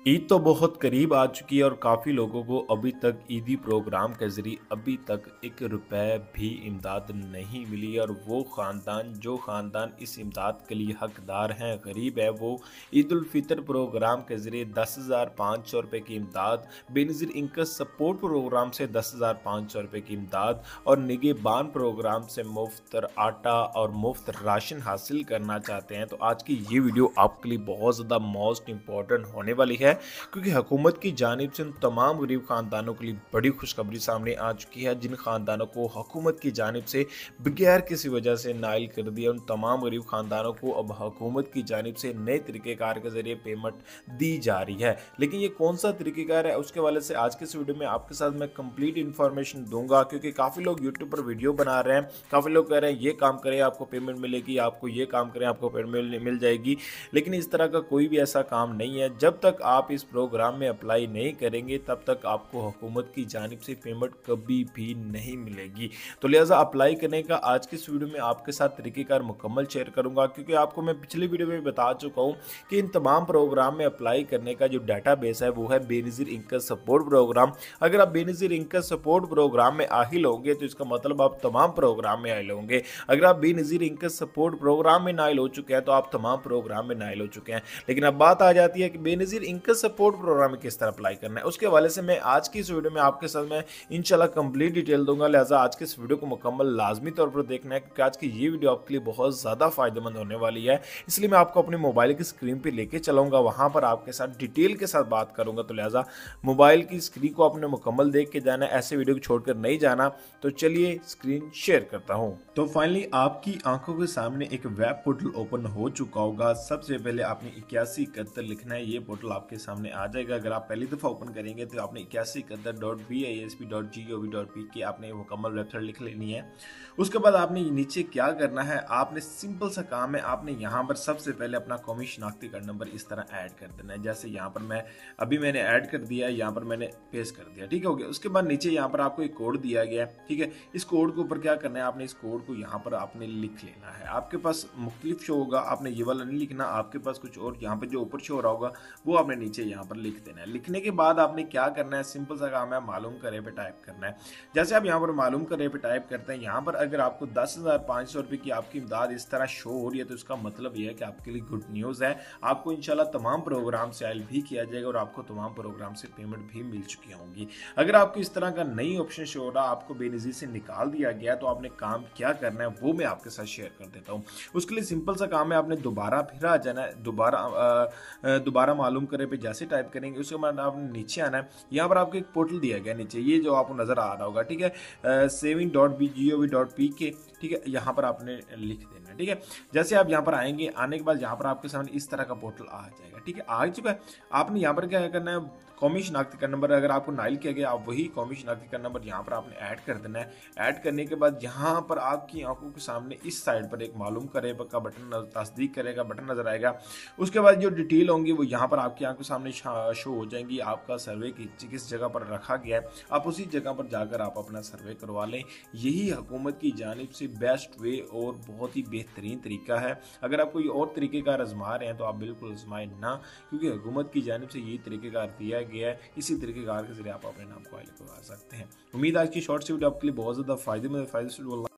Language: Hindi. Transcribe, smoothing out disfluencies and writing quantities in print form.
ईद तो बहुत करीब आ चुकी है और काफ़ी लोगों को अभी तक ईदी प्रोग्राम के ज़रिए अभी तक 1 रुपए भी इमदाद नहीं मिली। और वो ख़ानदान जो ख़ानदान इस इमदाद के लिए हकदार हैं, गरीब है, वो ईद उल फितर प्रोग्राम के ज़रिए 10,500 रुपये की इमदाद, बेनज़ीर इंकम सपोर्ट प्रोग्राम से 10,500 रुपये की इमदाद और निगहबान प्रोग्राम से मुफ्त आटा और मुफ्त राशन हासिल करना चाहते हैं। तो आज की ये वीडियो आपके लिए बहुत ज़्यादा मोस्ट इंपॉर्टेंट होने वाली है, क्योंकि हुकूमत की जानिब से उन तमाम गरीब ख़ानदानों के लिए बड़ी खुशखबरी सामने आ चुकी है, जिन ख़ानदानों को हुकूमत की जानिब से बगैर किसी वजह से नाइल कर दिया। उन तमाम गरीब ख़ानदानों को अब हुकूमत की जानिब से नए तरीक़ेकार के ज़रिए पेमेंट दी जा रही है। लेकिन ये कौन सा तरीक़ेकार है, उसके वाले से आज के इस वीडियो में आपके साथ मैं कंप्लीट इन्फॉर्मेशन दूंगा, क्योंकि काफ़ी लोग यूट्यूब पर वीडियो बना रहे हैं, काफ़ी लोग कह रहे हैं ये काम करें आपको पेमेंट मिलेगी, आपको ये काम करें आपको पेमेंट मिल जाएगी। लेकिन इस तरह का कोई भी ऐसा काम नहीं है। जब तक आप इस प्रोग्राम में अप्लाई नहीं करेंगे तब तक आपको हुकूमत की जानिब से पेमेंट कभी भी नहीं मिलेगी। तो लिहाजा अप्लाई करने का आज की इस वीडियो में आपके साथ तरीक़ेकार मुकम्मल शेयर करूंगा, क्योंकि आपको मैं पिछली वीडियो में बता चुका हूं कि इन तमाम प्रोग्राम में अप्लाई करने का जो डाटाबेस है वो है बेनज़ीर इंकम सपोर्ट प्रोग्राम। अगर आप बेनज़ीर इंकम सपोर्ट प्रोग्राम में आहिल होंगे तो इसका मतलब आप तमाम प्रोग्राम में आहिल होंगे। अगर आप बेनज़ीर इंकम सपोर्ट प्रोग्राम में नाइल हो चुके हैं तो आप तमाम प्रोग्राम में नाइल हो चुके हैं। लेकिन अब बात आ जाती है कि बेनज़ीर इंकम सपोर्ट प्रोग्राम में किस तरह अप्लाई करना है। उसके हवाले से मैं आज की इस वीडियो में आपके साथ मैं इंशाल्लाह कंप्लीट डिटेल दूंगा। लिहाजा आज के इस वीडियो को मुकम्मल लाजमी तौर पर देखना है, क्योंकि आज की ये वीडियो आपके लिए बहुत ज़्यादा फायदेमंद होने वाली है। इसलिए मैं आपको अपने मोबाइल की स्क्रीन पर लेके चलाऊंगा, वहां पर आपके साथ डिटेल के साथ बात करूंगा। तो लिहाजा मोबाइल की स्क्रीन को आपने मुकम्मल देख के जाना है, ऐसे वीडियो को छोड़कर नहीं जाना। तो चलिए स्क्रीन शेयर करता हूँ। तो फाइनली आपकी आंखों के सामने एक वेब पोर्टल ओपन हो चुका होगा। सबसे पहले आपने 8171 लिखना है, ये पोर्टल आपके सामने आ जाएगा। अगर आप पहली दफ़ा ओपन करेंगे तो आपने 8171.bisp.gov.p आपने मुकम्मल वेबसाइट लिख लेनी है। उसके बाद आपने नीचे क्या करना है, आपने सिंपल सा काम है, आपने यहाँ पर सबसे पहले अपना कौमी शनाख्ती कार्ड नंबर इस तरह ऐड कर देना है। जैसे यहाँ पर मैंने ऐड कर दिया है, यहाँ पर मैंने पेस्ट कर दिया, ठीक हो गया। उसके बाद नीचे यहाँ पर आपको एक कोड दिया गया है, ठीक है। इस कोड के ऊपर क्या करना है, आपने इस कोड को यहाँ पर आपने लिख लेना है। आपके पास मुख्तलिफ शो होगा, आपने ये वाला नहीं लिखना, आपके पास कुछ और यहाँ पर जो ऊपर शो हो रहा होगा वो आपने नीचे यहाँ पर लिख देना है। लिखने के बाद आपने क्या करना है, सिंपल सा काम है, मालूम करे पे टाइप करना है। जैसे आप यहाँ पर मालूम करे पे टाइप करते हैं, यहाँ पर अगर आपको 10,500 रुपये की आपकी इमदाद इस तरह शो हो रही है तो इसका मतलब यह है कि आपके लिए गुड न्यूज़ है। आपको इंशाल्लाह तमाम प्रोग्राम से आयल भी किया जाएगा और आपको तमाम प्रोग्राम से पेमेंट भी मिल चुकी होंगी। अगर आपको इस तरह का नई ऑप्शन शो हो रहा, आपको बेनज़ीर से निकाल दिया गया, तो आपने काम क्या करना है वो मैं आपके साथ शेयर कर देता हूँ। उसके लिए सिंपल सा काम है, आपने दोबारा फिर आ जाना है, दोबारा मालूम करे पे जैसे टाइप करेंगे उसके बाद आपने नीचे आना है। यहाँ पर आपको एक पोर्टल दिया गया नीचे, ये जो आपको नजर आ रहा होगा, ठीक है, saving.gov.pk, ठीक है, यहाँ पर आपने लिख देना है, ठीक है। जैसे आप यहाँ पर आएंगे, आने के बाद यहाँ पर आपके सामने इस तरह का पोर्टल आ जाएगा, ठीक है, आ चुका है। आपने यहाँ पर क्या करना है, कौमी शनाख्ती कार्ड नंबर अगर आपको नाइल किया गया, आप वही कौमी शनाख्ती कार्ड नंबर यहाँ पर आपने ऐड कर देना है। ऐड करने के बाद यहाँ पर आपकी आंखों के सामने इस साइड पर एक मालूम करे का बटन, तस्दीक करेगा बटन नजर आएगा। उसके बाद जो डिटेल होंगी वो यहाँ पर आपकी आंखों के सामने शो हो जाएंगी। आपका सर्वे किस जगह पर रखा गया है, आप उसी जगह पर जाकर आप अपना सर्वे करवा लें। यही हुकूमत की जानिब से बेस्ट वे और बहुत ही बेहतरीन तरीका है। अगर आप कोई और तरीक़ेकार आजमा रहे हैं तो आप बिल्कुल आजमाएं ना, क्योंकि हुकूमत की जानिब से यही तरीक़ेकार दिया गया है। इसी तरीक़ेकार के जरिए आप अपने नाम को आयल करवा सकते हैं। उम्मीद आज की शॉर्ट वीडियो आपके लिए बहुत ज़्यादा फायदेमंद